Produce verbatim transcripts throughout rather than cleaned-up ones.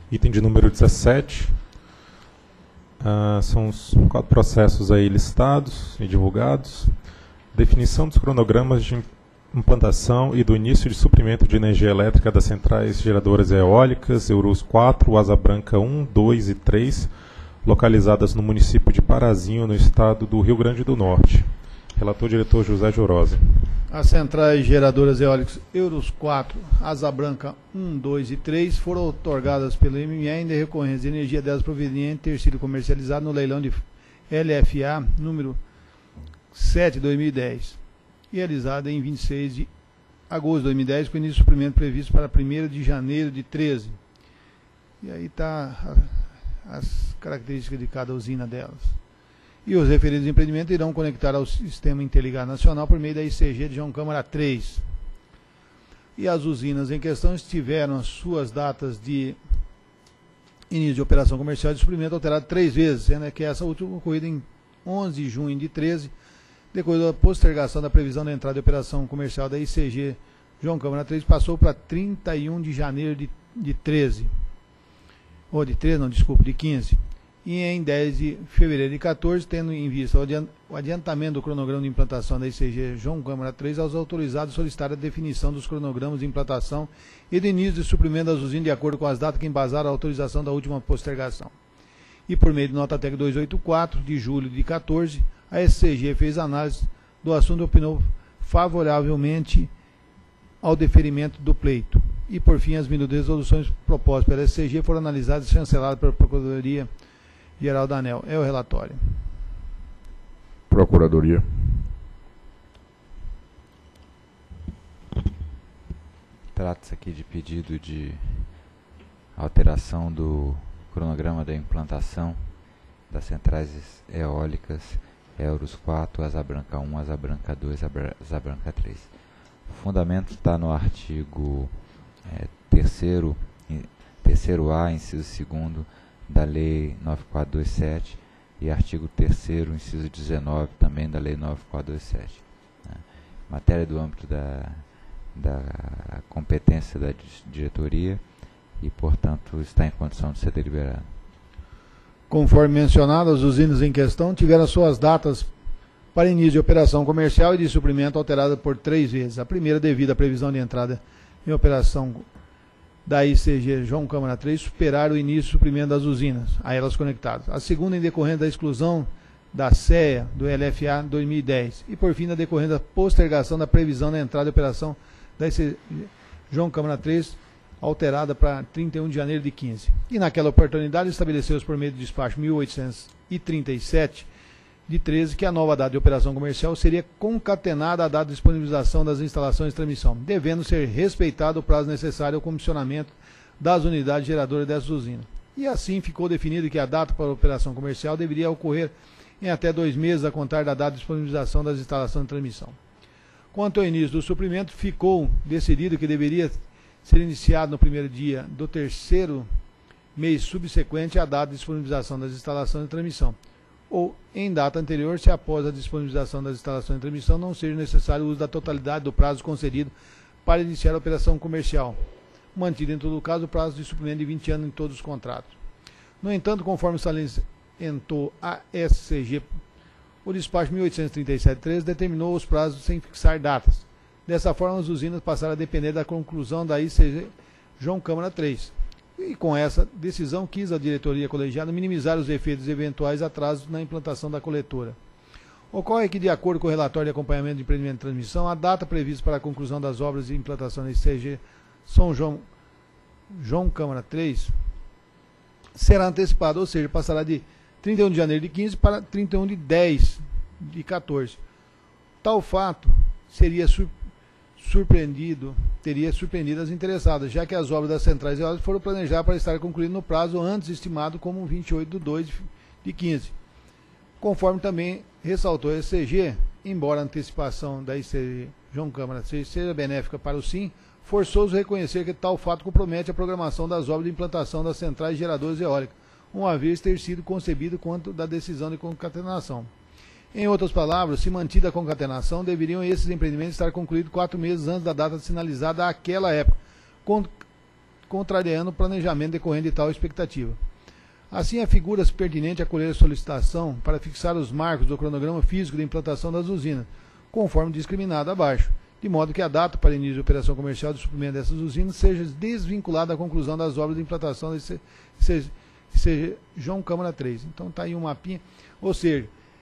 Item de número dezessete. Uh, são os quatro processos aí listados e divulgados. Definição dos cronogramas de implantação e do início de suprimento de energia elétrica das centrais geradoras eólicas, Eurus quatro, Asa Branca um, dois e três, localizadas no município de Parazinho, no estado do Rio Grande do Norte. Relator diretor José Jorosa. As centrais geradoras eólicas Eurus quatro, Asa Branca um, dois e três foram otorgadas pelo M M E em decorrência de energia delas proveniente ter sido comercializada no leilão de L F A número sete de dois mil e dez, realizada em vinte e seis de agosto de dois mil e dez, com início de suprimento previsto para primeiro de janeiro de treze. E aí está as características de cada usina delas. E os referidos empreendimentos irão conectar ao Sistema Interligado Nacional por meio da I C G de João Câmara três. E as usinas em questão tiveram as suas datas de início de operação comercial de suprimento alterado três vezes, sendo que essa última ocorrida em onze de junho de treze, depois da postergação da previsão da entrada de operação comercial da I C G João Câmara três, passou para trinta e um de janeiro de, de treze. Ou de treze, não, desculpa, de quinze. E em dez de fevereiro de quatorze, tendo em vista o adiantamento do cronograma de implantação da I C G João Câmara três, aos autorizados solicitaram a definição dos cronogramas de implantação e do início de suprimento das usinas de acordo com as datas que embasaram a autorização da última postergação. E por meio de nota técnica duzentos e oitenta e quatro, de julho de quatorze, a S C G fez análise do assunto e opinou favoravelmente ao deferimento do pleito. E, por fim, as minutas de resoluções propostas pela S C G foram analisadas e chanceladas pela Procuradoria-Geral da ANEEL. É o relatório. Procuradoria. Trata-se aqui de pedido de alteração do cronograma da implantação das centrais eólicas Eurus quatro, Asa Branca um, Asa Branca dois, Asa Branca três. O fundamento está no artigo é, terceiro, terceiro A, inciso segundo da Lei nove mil quatrocentos e vinte e sete e artigo terceiro, inciso dezenove, também da Lei nove mil quatrocentos e vinte e sete. Né? Matéria do âmbito da, da competência da diretoria e, portanto, está em condição de ser deliberado. Conforme mencionado, as usinas em questão tiveram suas datas para início de operação comercial e de suprimento alteradas por três vezes. A primeira devido à previsão de entrada em operação da I C G João Câmara três superar o início de suprimento das usinas, a elas conectadas. A segunda em decorrência da exclusão da C E A do L F A dois mil e dez. E por fim, na decorrência da postergação da previsão da entrada em operação da I C G João Câmara três, alterada para trinta e um de janeiro de quinze. E naquela oportunidade estabeleceu-se por meio do despacho mil oitocentos e trinta e sete de treze que a nova data de operação comercial seria concatenada à data de disponibilização das instalações de transmissão, devendo ser respeitado o prazo necessário ao comissionamento das unidades geradoras dessas usinas. E assim ficou definido que a data para a operação comercial deveria ocorrer em até dois meses a contar da data de disponibilização das instalações de transmissão. Quanto ao início do suprimento, ficou decidido que deveria ser iniciado no primeiro dia do terceiro mês subsequente à data de disponibilização das instalações de transmissão, ou em data anterior, se após a disponibilização das instalações de transmissão não seja necessário o uso da totalidade do prazo concedido para iniciar a operação comercial, mantido em todo o caso o prazo de suprimento de vinte anos em todos os contratos. No entanto, conforme salientou a S C G, o despacho mil oitocentos e trinta e sete de treze determinou os prazos sem fixar datas. Dessa forma, as usinas passaram a depender da conclusão da I C G João Câmara três. E com essa decisão, quis a diretoria colegiada minimizar os efeitos de eventuais atrasos na implantação da coletora. Ocorre que, de acordo com o relatório de acompanhamento de empreendimento de transmissão, a data prevista para a conclusão das obras de implantação da I C G São João, João Câmara três será antecipada, ou seja, passará de trinta e um de janeiro de quinze para trinta e um de dez de quatorze. Tal fato seria surpreendente surpreendido, teria surpreendido as interessadas, já que as obras das centrais eólicas foram planejadas para estar concluídas no prazo antes estimado como vinte e oito de dois de quinze. Conforme também ressaltou a S C G, embora a antecipação da I C G João Câmara seja benéfica para o SIM, forçoso reconhecer que tal fato compromete a programação das obras de implantação das centrais geradoras eólicas, uma vez ter sido concebido quanto da decisão de concatenação. Em outras palavras, se mantida a concatenação, deveriam esses empreendimentos estar concluídos quatro meses antes da data sinalizada àquela época, contrariando o planejamento decorrente de tal expectativa. Assim, a figura pertinente a acolher a solicitação para fixar os marcos do cronograma físico de implantação das usinas, conforme discriminado abaixo, de modo que a data para início de operação comercial de suprimento dessas usinas seja desvinculada da conclusão das obras de implantação da C G João Câmara três. Então está aí um mapinha. Ou seja,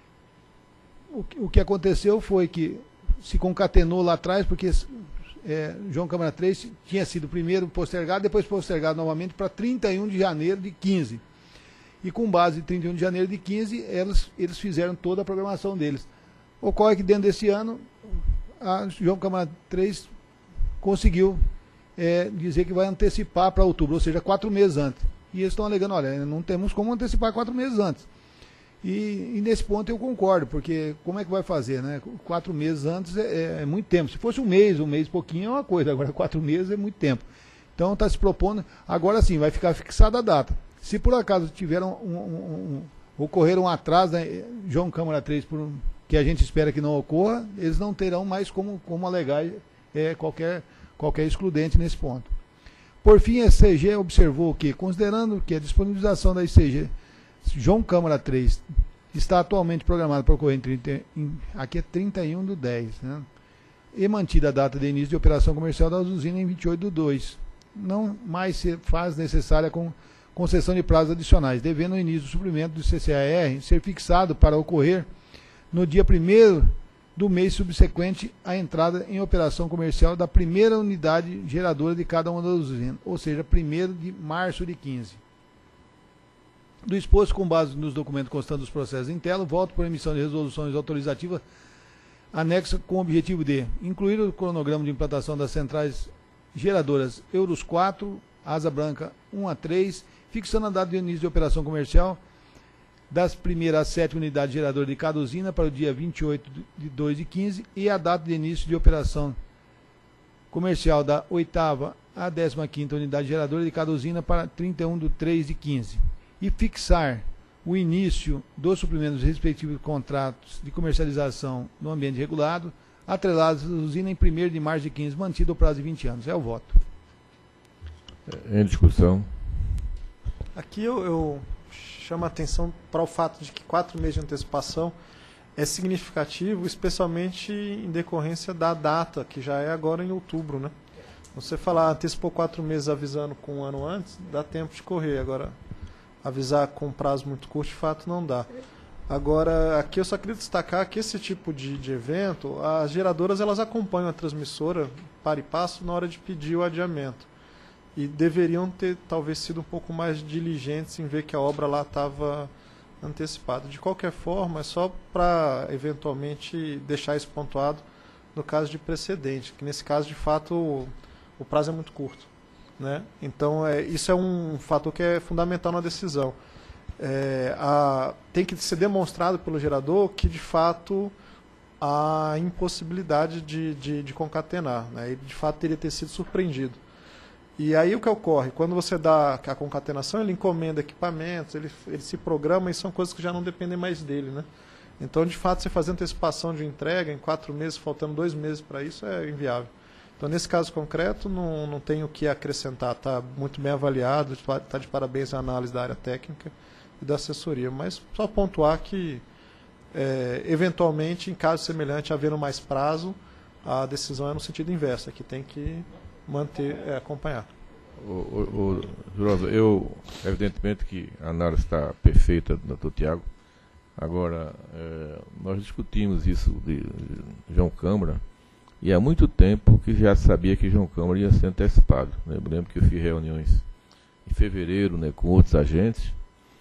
o, o que aconteceu foi que se concatenou lá atrás, porque é, João Câmara três tinha sido primeiro postergado, depois postergado novamente para trinta e um de janeiro de quinze. E com base em trinta e um de janeiro de quinze, eles, eles fizeram toda a programação deles. Ocorre que dentro desse ano, a João Câmara três conseguiu é, dizer que vai antecipar para outubro, ou seja, quatro meses antes. E eles estão alegando, olha, não temos como antecipar quatro meses antes. E, e nesse ponto eu concordo, porque como é que vai fazer, né? Quatro meses antes é, é muito tempo. Se fosse um mês, um mês e pouquinho é uma coisa, agora quatro meses é muito tempo. Então está se propondo, agora sim, vai ficar fixada a data. Se por acaso tiveram um, um, um, ocorrer um atraso, né, João Câmara três, por um, que a gente espera que não ocorra, eles não terão mais como, como alegar é, qualquer, qualquer excludente nesse ponto. Por fim, a C G observou que, considerando que a disponibilização da I C G João Câmara três está atualmente programada para ocorrer em, trinta, em aqui é trinta e um do dez, né, e mantida a data de início de operação comercial da usina em vinte e oito do dois, não mais se faz necessária com concessão de prazos adicionais, devendo o início do suprimento do C C A R ser fixado para ocorrer no dia primeiro do mês subsequente à entrada em operação comercial da primeira unidade geradora de cada uma das usinas, ou seja, primeiro de março de quinze. Do exposto com base nos documentos constantes dos processos em tela, voto por emissão de resoluções autorizativas anexa com o objetivo de incluir o cronograma de implantação das centrais geradoras Euros quatro, Asa Branca um a três, fixando a data de início de operação comercial das primeiras às sete unidades geradoras de cada usina para o dia vinte e oito de dois de quinze e a data de início de operação comercial da oitava à décima quinta unidade geradora de cada usina para trinta e um de três de quinze. E fixar o início dos suprimentos dos respectivos contratos de comercialização no ambiente regulado, atrelados à usina em primeiro de março de quinze, mantido o prazo de vinte anos. É o voto. Em discussão. Aqui eu, eu chamo a atenção para o fato de que quatro meses de antecipação é significativo, especialmente em decorrência da data, que já é agora em outubro, né? Você falar, antecipou quatro meses avisando com um ano antes, dá tempo de correr. Agora, avisar com um prazo muito curto, de fato, não dá. Agora, aqui eu só queria destacar que esse tipo de, de evento, as geradoras elas acompanham a transmissora para e passo na hora de pedir o adiamento. E deveriam ter, talvez, sido um pouco mais diligentes em ver que a obra lá estava antecipada. De qualquer forma, é só para, eventualmente, deixar isso pontuado no caso de precedente, que nesse caso, de fato, o, o prazo é muito curto, né? Então, é, isso é um fator que é fundamental na decisão. É, a, tem que ser demonstrado pelo gerador que, de fato, há impossibilidade de, de, de concatenar, né? Ele, de fato, teria ter sido surpreendido. E aí o que ocorre? Quando você dá a concatenação, ele encomenda equipamentos, ele, ele se programa e são coisas que já não dependem mais dele, né? Então, de fato, você fazer antecipação de entrega em quatro meses, faltando dois meses para isso, é inviável. Então, nesse caso concreto, não, não tem o que acrescentar. Está muito bem avaliado, está de parabéns a análise da área técnica e da assessoria. Mas só pontuar que, é, eventualmente, em caso semelhante, havendo mais prazo, a decisão é no sentido inverso, é que tem que manter, é, acompanhar. O, o, o, Jurosa, eu, evidentemente que a análise está perfeita do doutor Tiago. Agora, é, nós discutimos isso de João Câmara, e há muito tempo que já sabia que João Câmara ia ser antecipado, né? Eu me lembro que eu fiz reuniões em fevereiro, né, com outros agentes,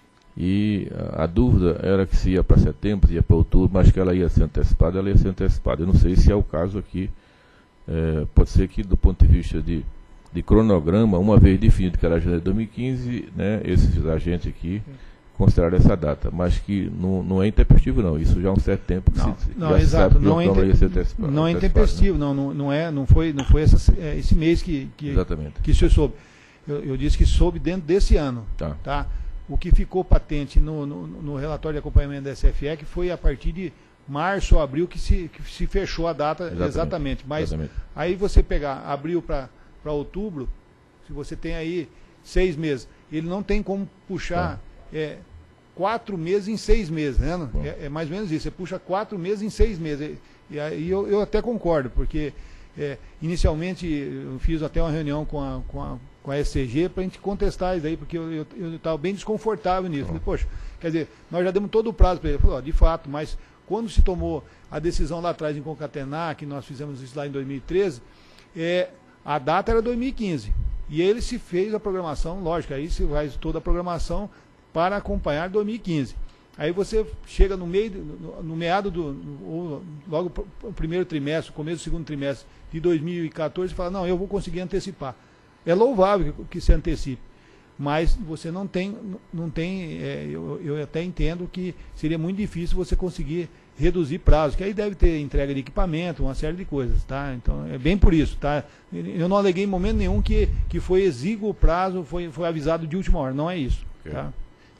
e a, a dúvida era que se ia para setembro, se ia para outubro, mas que ela ia ser antecipada, ela ia ser antecipada. Eu não sei se é o caso aqui. É, pode ser que, do ponto de vista de, de cronograma, uma vez definido que era janeiro de dois mil e quinze, né, esses agentes aqui consideraram essa data, mas que não, não é intempestivo, não. Isso já há um certo tempo que não, se não, já exato, sabe que não, é ia ser antecipado, não é intempestivo, né? não, não, não é, não foi, não foi essa, é, esse mês que que, Exatamente. que se soube. Eu, eu disse que soube dentro desse ano, tá? tá? O que ficou patente no, no, no relatório de acompanhamento da S F E que foi a partir de março ou abril que se, que se fechou a data exatamente. exatamente. Mas exatamente. Aí você pegar abril para outubro, se você tem aí seis meses, ele não tem como puxar é, quatro meses em seis meses, né? É, é mais ou menos isso, você puxa quatro meses em seis meses. E aí eu, eu até concordo, porque é, inicialmente eu fiz até uma reunião com a, com a, com a S C G para a gente contestar isso aí, porque eu estava bem desconfortável nisso. Falei, poxa, quer dizer, nós já demos todo o prazo para ele. Ele falou, ó, de fato, mas quando se tomou a decisão lá atrás em concatenar, que nós fizemos isso lá em dois mil e treze, é, a data era dois mil e quinze. E ele se fez a programação, lógico, aí se faz toda a programação para acompanhar dois mil e quinze. Aí você chega no meio, no, no meado do, no, logo no primeiro trimestre, começo do segundo trimestre de dois mil e quatorze, e fala, não, eu vou conseguir antecipar. É louvável que, que se antecipe, mas você não tem, não tem é, eu, eu até entendo que seria muito difícil você conseguir reduzir prazos, que aí deve ter entrega de equipamento, uma série de coisas, tá? Então é bem por isso, tá? Eu não aleguei em momento nenhum que, que foi exíguo o prazo, foi, foi avisado de última hora, não é isso, okay. Tá?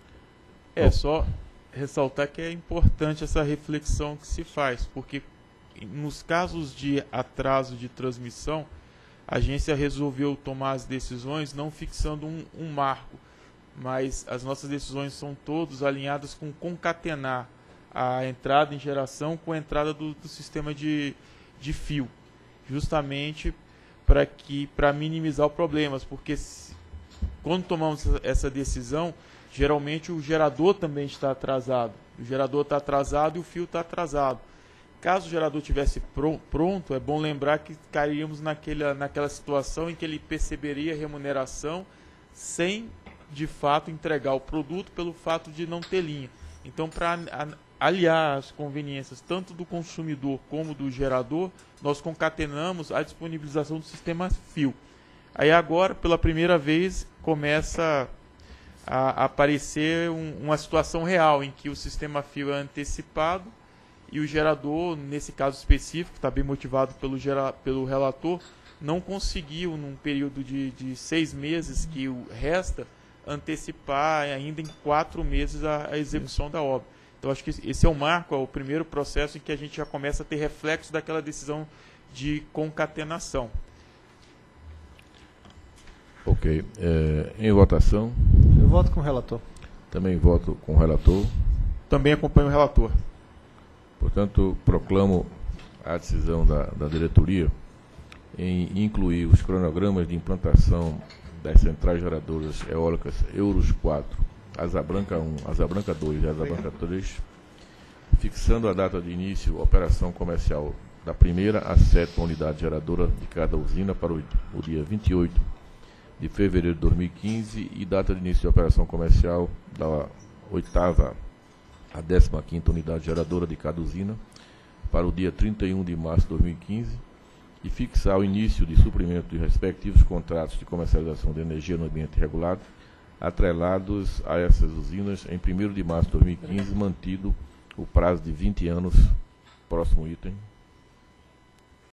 É só ressaltar que é importante essa reflexão que se faz, porque nos casos de atraso de transmissão, a agência resolveu tomar as decisões não fixando um, um marco, mas as nossas decisões são todas alinhadas com concatenar a entrada em geração com a entrada do, do sistema de, de fio, justamente para que para minimizar os problemas, porque se, quando tomamos essa decisão, geralmente o gerador também está atrasado, o gerador está atrasado e o fio está atrasado. Caso o gerador tivesse pronto, é bom lembrar que cairíamos naquela, naquela situação em que ele perceberia a remuneração sem, de fato, entregar o produto pelo fato de não ter linha. Então, para aliar as conveniências tanto do consumidor como do gerador, nós concatenamos a disponibilização do sistema fio. Aí agora, pela primeira vez, começa a aparecer um, uma situação real em que o sistema fio é antecipado e o gerador, nesse caso específico, está bem motivado pelo, gera, pelo relator, não conseguiu, num período de, de seis meses que o resta, antecipar ainda em quatro meses a, a execução da obra. Então, acho que esse é o marco, é o primeiro processo em que a gente já começa a ter reflexo daquela decisão de concatenação. Ok. É, em votação. Eu voto com o relator. Também voto com o relator. Também acompanho o relator. Portanto, proclamo a decisão da, da diretoria em incluir os cronogramas de implantação das centrais geradoras eólicas Euros quatro, Asa Branca um, Asa Branca dois e Asa Branca três, fixando a data de início operação comercial da primeira a sétima unidade geradora de cada usina para o, o dia vinte e oito de fevereiro de dois mil e quinze e data de início de operação comercial da oitava a décima quinta unidade geradora de cada usina para o dia trinta e um de março de dois mil e quinze e fixar o início de suprimento de respectivos contratos de comercialização de energia no ambiente regulado atrelados a essas usinas em primeiro de março de dois mil e quinze, mantido o prazo de vinte anos, próximo item,